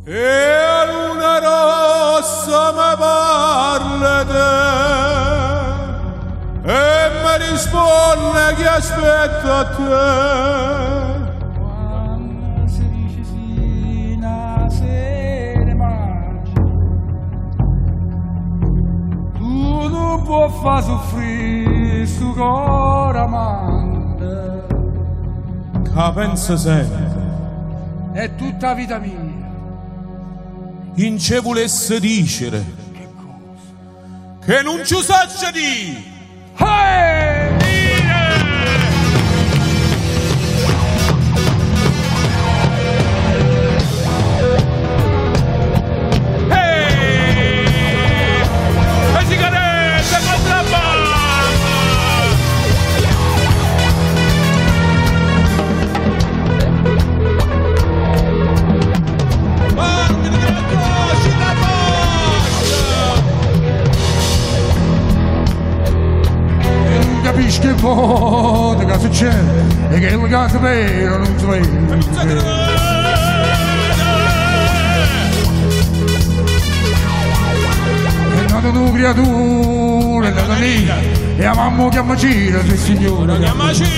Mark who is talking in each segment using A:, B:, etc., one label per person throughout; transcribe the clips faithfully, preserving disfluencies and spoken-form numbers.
A: E luna rossa mi parla te e mi risponde che aspetta a te.
B: Quando si dice sì, una sera mangia, tu non puoi far soffrire sto cuore amante.
A: Che pensa sempre
B: È tutta vita mia.
A: in ce volesse dicere
B: Che cosa?
A: che non ci saccia di
B: Hey!
A: le sigarette contrabbando.
B: Capisci che vuole che succede e che il gatto vero non si vede. È nata una creatura, è nata nera e la mamma chiama Cira, se signore
A: Chiama Cira.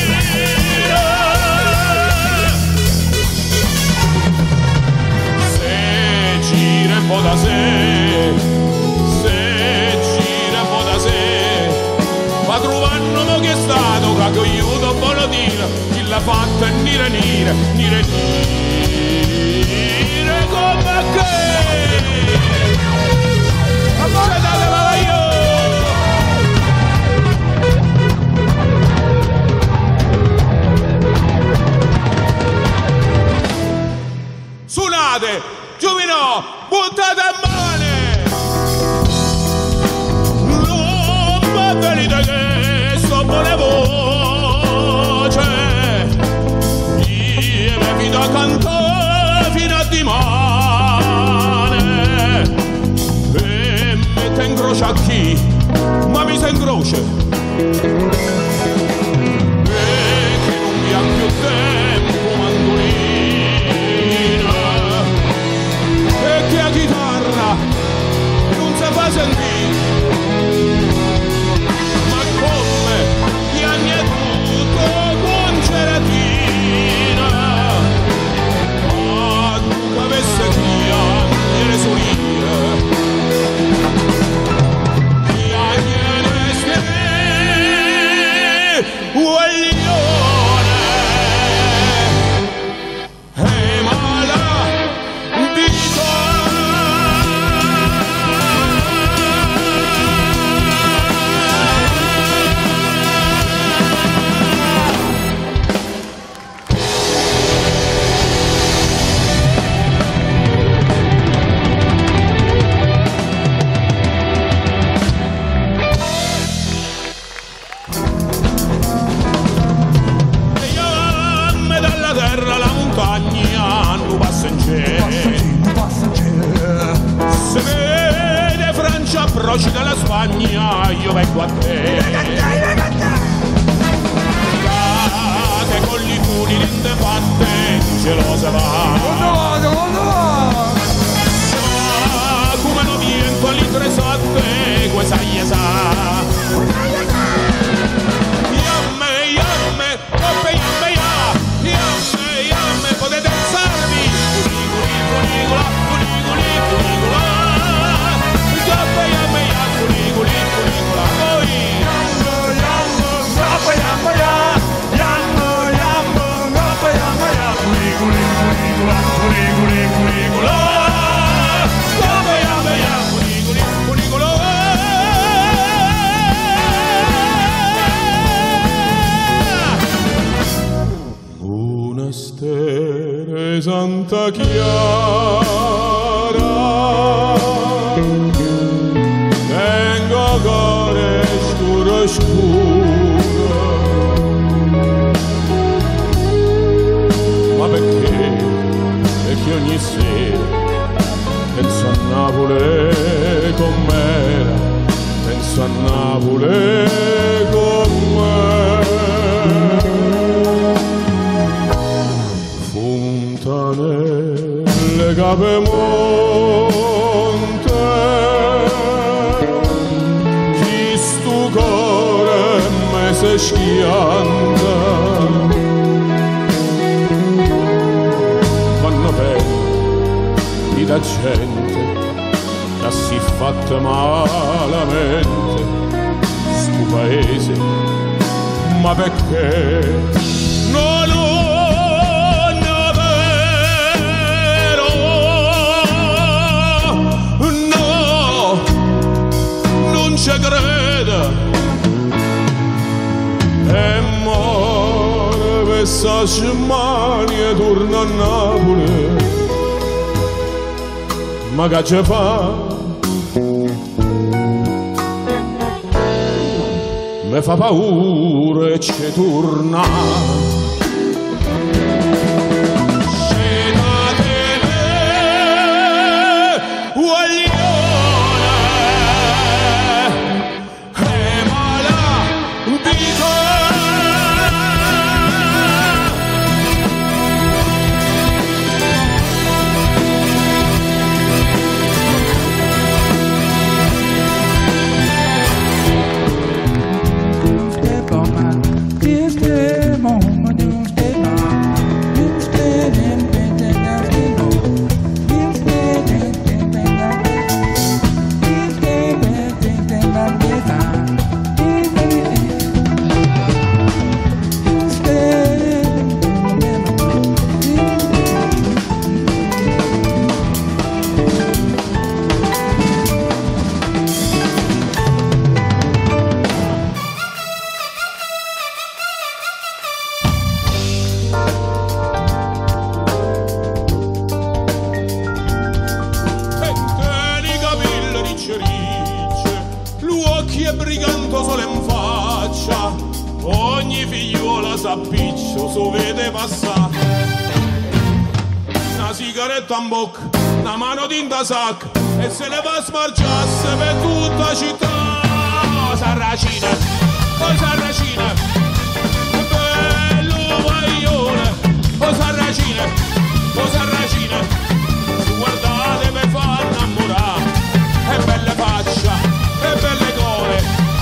A: Se gira un po' da sé, se gira un po' da sé, ma trovando mo che è stato che aiuto buono dire chi l'ha fatta è nire nire nire nire come che c'è da levare io. Suonate giovino buttate a male, non venite che sto buona voce, io mi fido a cantare fino a dimane e mette in croce a chi, ma mi sa in croce e che non mi ha più tempo mandolina e che a chitarra non si fa sentire. Approcci dalla Spagna, io vengo a te. Cate con gli culi rinde fatte, gelosa va.
B: Quando vado, quando vado?
A: Ma come non viento all'interesante, questa gli sa. Yamme, yamme, coppe yamme, ya. Yamme, yamme, potete alzarvi. Cunicoli, cunicola, cunicoli, cunicola. Coppe yamme, ya, cunicoli, cunicola, poi. Yammo, yammo, coppe yamme, ya. Yammo, yammo, coppe yamme, ya. Cunicoli, cunicola, cunicoli, cunicola. Coppe yamme, ya, cunicoli, cunicola. Una stella santa chiara, tengo cuore scuro scuro, ma perché? Perché ogni sera penso a Napoli con me, penso a Napoli con me. Fontanelle per monte, chi stu cuore me si schianta, vanno bene da gente che si fatta malamente stu paese, ma perché non è vero, no, non ci crede, e muore per sta Germania, torna a Napoli. Ma che ci fa? Mi fa paura e ci torna. Scedatene, guaglione, e mala vita. L'occhio è briganto solo in faccia, ogni figliuola s'appiccia, so vede passare. Una sigaretta in bocca, una mano tinta sacca, e se ne va a smargiarsi per tutta la città. Oh, Sarracina, oh Sarracina, bello guaglione, oh Sarracina, oh Sarracina, guardate per far innamorare, e belle faccia, e belle core,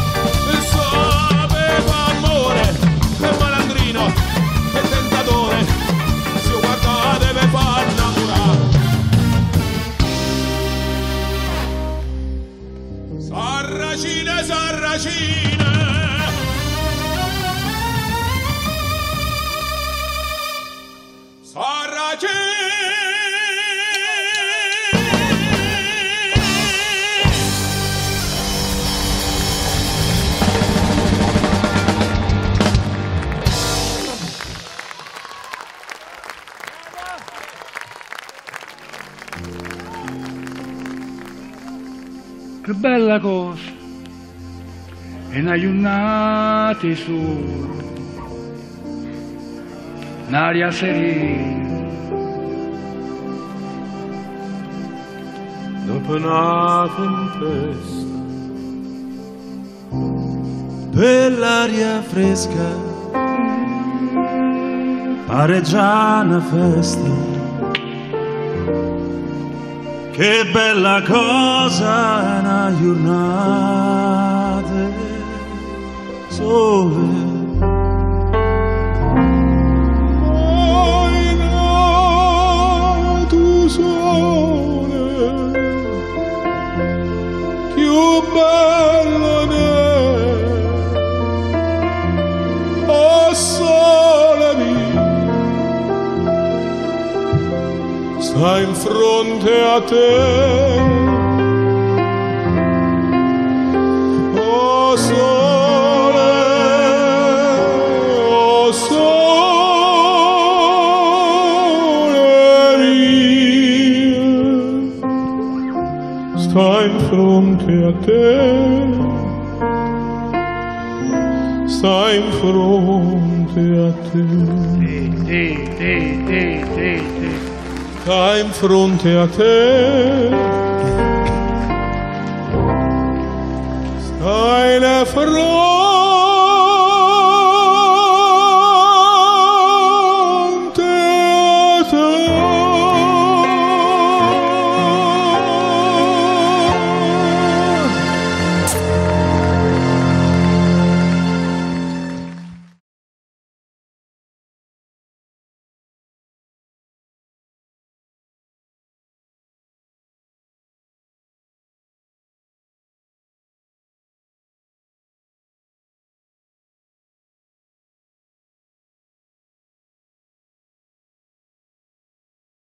A: sapeva amore, e malandrino, e tentatore, se guardate per far innamorare. Sarracine, sarracine, sarracine.
B: Che bella cosa è una giornata su un'aria serena
A: dopo una tempesta, per l'aria fresca pare già una festa. Che bella cosa una giornata sole. Hai nato sole, più bello ne, oh sole mio, sta in fronte a te, oh sole, oh sole mio, sta in fronte a te, sta in fronte a te.
B: Sì, sì, sì, sì, sì.
A: Sta in fronte a te, sta in fronte